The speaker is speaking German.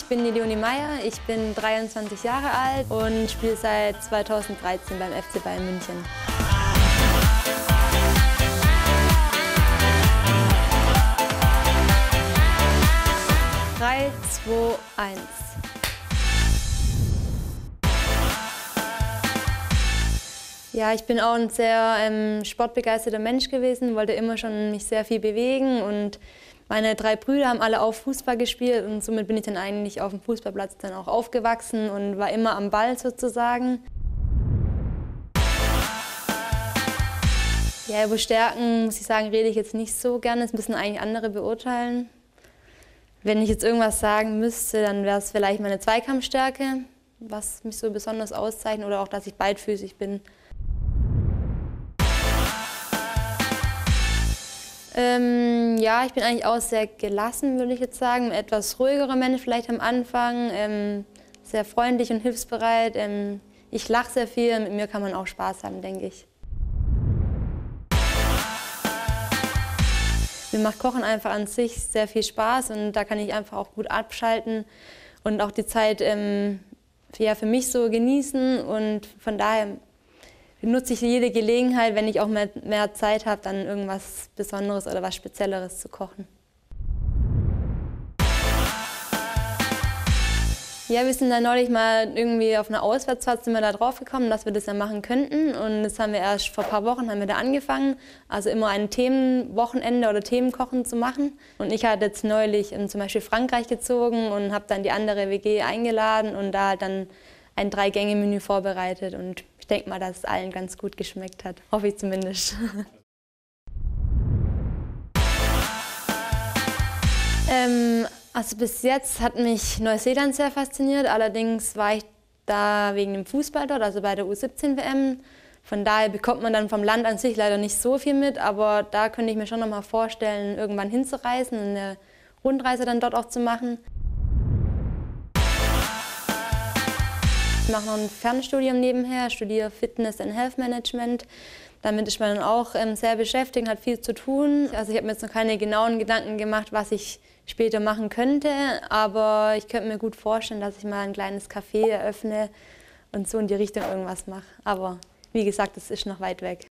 bin die Leonie Meyer, ich bin 23 Jahre alt und spiele seit 2013 beim FC Bayern München. Drei, zwei, eins. Ja, ich bin auch ein sehr sportbegeisterter Mensch gewesen, wollte immer schon mich sehr viel bewegen und meine 3 Brüder haben alle auch Fußball gespielt und somit bin ich dann eigentlich auf dem Fußballplatz dann auch aufgewachsen und war immer am Ball sozusagen. Ja, über Stärken, muss ich sagen, rede ich jetzt nicht so gerne, das müssen eigentlich andere beurteilen. Wenn ich jetzt irgendwas sagen müsste, dann wäre es vielleicht meine Zweikampfstärke, was mich so besonders auszeichnet, oder auch, dass ich beidfüßig bin. Ja, ich bin eigentlich auch sehr gelassen, würde ich jetzt sagen. Ein etwas ruhigerer Mensch vielleicht am Anfang, sehr freundlich und hilfsbereit. Ich lache sehr viel, mit mir kann man auch Spaß haben, denke ich. Mir macht Kochen einfach an sich sehr viel Spaß und da kann ich einfach auch gut abschalten und auch die Zeit ja, für mich so genießen, und von daher benutze ich jede Gelegenheit, wenn ich auch mehr Zeit habe, dann irgendwas Besonderes oder was Spezielleres zu kochen. Ja, wir sind dann neulich mal irgendwie auf einer Auswärtsfahrt sind wir da drauf gekommen, dass wir das ja machen könnten, und das haben wir erst vor ein paar Wochen haben wir da angefangen, also immer ein Themenwochenende oder Themenkochen zu machen. Und ich hatte jetzt neulich zum Beispiel Frankreich gezogen und habe dann die andere WG eingeladen und da dann ein 3-Gänge-Menü vorbereitet, und ich denke mal, dass es allen ganz gut geschmeckt hat, hoffe ich zumindest. Also bis jetzt hat mich Neuseeland sehr fasziniert, allerdings war ich da wegen dem Fußball dort, also bei der U17-WM. Von daher bekommt man dann vom Land an sich leider nicht so viel mit, aber da könnte ich mir schon noch mal vorstellen, irgendwann hinzureisen und eine Rundreise dann dort auch zu machen. Ich mache noch ein Fernstudium nebenher, studiere Fitness and Health Management. Damit ist man dann auch sehr beschäftigt, hat viel zu tun. Also ich habe mir jetzt noch keine genauen Gedanken gemacht, was ich später machen könnte, aber ich könnte mir gut vorstellen, dass ich mal ein kleines Café eröffne und so in die Richtung irgendwas mache. Aber wie gesagt, das ist noch weit weg.